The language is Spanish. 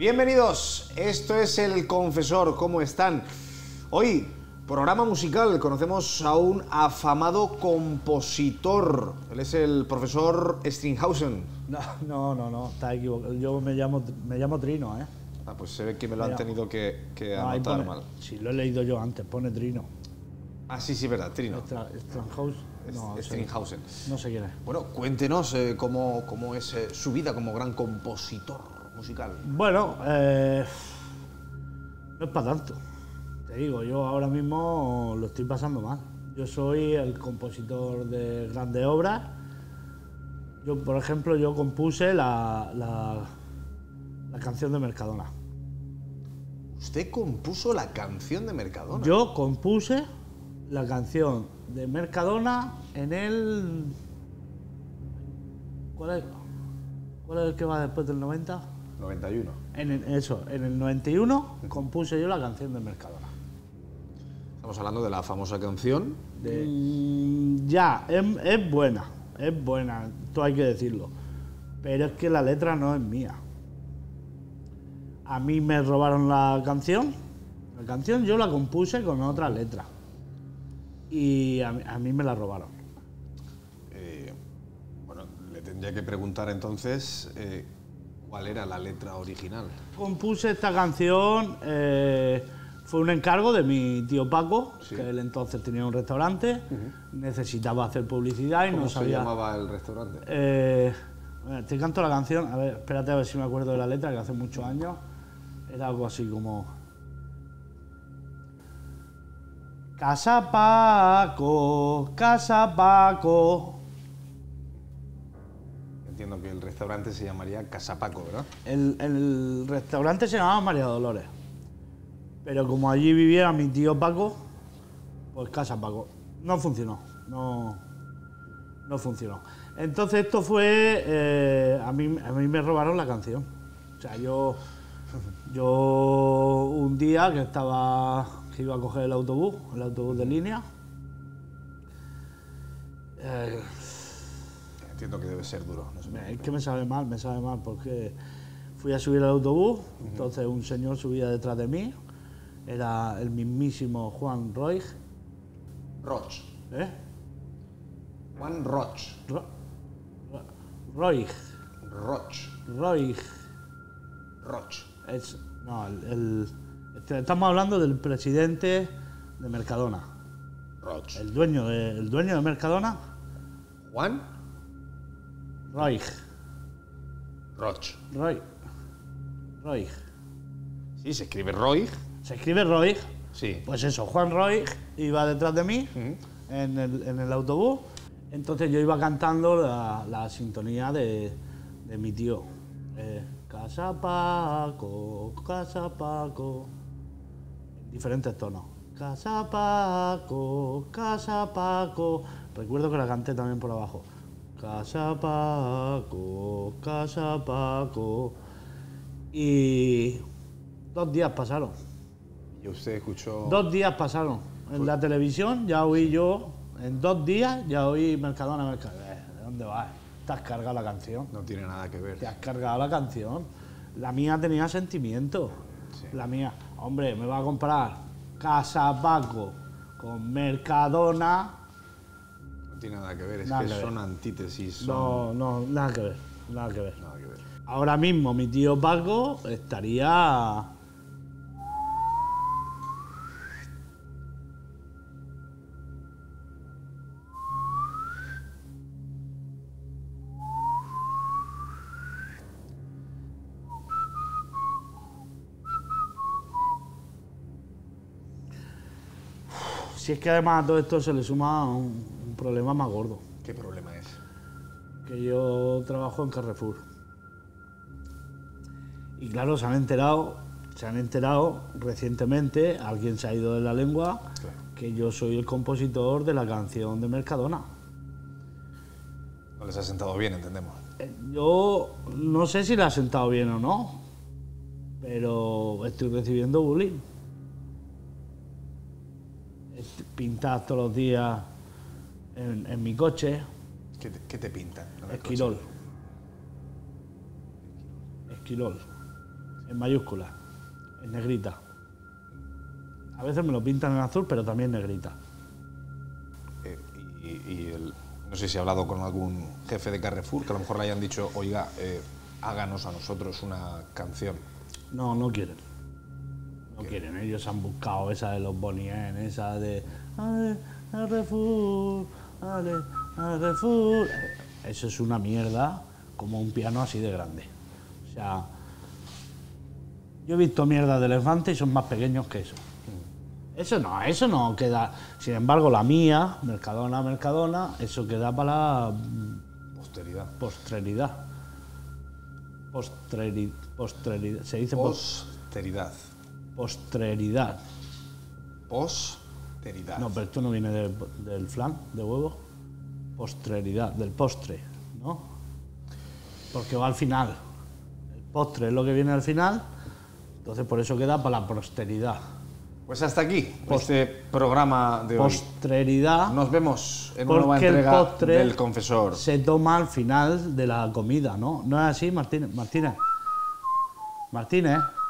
Bienvenidos, esto es El Confesor, ¿cómo están? Hoy, programa musical, conocemos a un afamado compositor. Él es el profesor Stringhausen. No, está equivocado. Yo me llamo Trino, ¿eh? Ah, pues se ve que me lo han tenido que ahí anotar pone, mal. sí, lo he leído yo antes, pone Trino. Ah, sí, verdad, Trino. Stringhausen. No sé quién es. Bueno, cuéntenos cómo es su vida como gran compositor musical. Bueno, no es para tanto. Te digo, yo ahora mismo lo estoy pasando mal. Yo soy el compositor de grandes obras. Yo, por ejemplo, compuse la canción de Mercadona. ¿Usted compuso la canción de Mercadona? Yo compuse la canción de Mercadona en el... ¿Cuál es el que va después del 90? 91. En el 91 compuse yo la canción de Mercadona. Estamos hablando de la famosa canción. Es buena, esto hay que decirlo. Pero es que la letra no es mía. A mí me robaron la canción. La canción yo la compuse con otra letra. Y a mí me la robaron. Bueno, le tendría que preguntar entonces cuál era la letra original. Compuse esta canción, fue un encargo de mi tío Paco, sí, que él entonces tenía un restaurante, necesitaba hacer publicidad y ¿Cómo no sabía... ¿Cómo se llamaba el restaurante? Te canto la canción, a ver, espérate a ver si me acuerdo de la letra, que hace muchos años. Era algo así como... Casa Paco, Casa Paco. Entiendo que el restaurante se llamaría Casa Paco, ¿verdad? El restaurante se llamaba María Dolores. Pero como allí vivía mi tío Paco, pues Casa Paco. No funcionó, no funcionó. Entonces esto fue... a mí me robaron la canción. O sea, yo un día que iba a coger el autobús de línea. Entiendo que debe ser duro. No sé. Es que me sabe mal porque fui a subir al autobús, entonces un señor subía detrás de mí, era el mismísimo Juan Roig. Roig. ¿Eh? Juan Roig. Roig. Roig. Estamos hablando del presidente de Mercadona. Roig. El dueño de Mercadona. Juan Roig. Roig. Sí, se escribe Roig. Se escribe Roig. Sí. Pues eso, Juan Roig iba detrás de mí en el autobús. Entonces yo iba cantando la sintonía de mi tío. Casa Paco, Casa Paco. En diferentes tonos. Casa Paco, Casa Paco. Recuerdo que la canté también por abajo. Casa Paco, Casa Paco. Y 2 días pasaron. ¿Y usted escuchó? 2 días pasaron. En la televisión ya oí yo, en 2 días ya oí Mercadona. ¿De dónde vas? ¿Te has cargado la canción? No tiene nada que ver. Te has cargado la canción. La mía tenía sentimiento. Sí. La mía, hombre, me va a comprar Casa Paco con Mercadona. No tiene nada que ver, es Nada que que son ver. antítesis. No, nada que ver. Nada que ver. Ahora mismo mi tío Paco estaría... Si es que además a todo esto se le suma un problema más gordo. ¿Qué problema es? Que yo trabajo en Carrefour. Y claro, se han enterado recientemente, alguien se ha ido de la lengua, Claro. que yo soy el compositor de la canción de Mercadona. No les ha sentado bien, entendemos. Yo no sé si le ha sentado bien o no, pero estoy recibiendo bullying. Pintadas todos los días en mi coche. ¿Qué te pintan? Esquirol. Esquirol. en mayúscula, en negrita. A veces me lo pintan en azul, pero también negrita. No sé si ha hablado con algún jefe de Carrefour que a lo mejor le hayan dicho, oiga, háganos a nosotros una canción. No, no quieren. No quieren. Ellos han buscado esa de los Bonien, esa de Carrefour, Carrefour. Eso es una mierda, como un piano así de grande. O sea, yo he visto mierda de elefante y son más pequeños que eso. Eso no queda. Sin embargo, la mía, Mercadona, eso queda para la posteridad. Se dice posteridad. Posteridad. Posteridad. No, pero esto no viene del flan, de huevo. Posteridad, del postre, ¿no? Porque va al final. El postre es lo que viene al final, entonces por eso queda para la posteridad. Pues hasta aquí este programa de hoy. Posteridad. Nos vemos en una nueva entrega del Confesor. Se toma al final de la comida, ¿no? ¿No es así, Martínez? Martínez.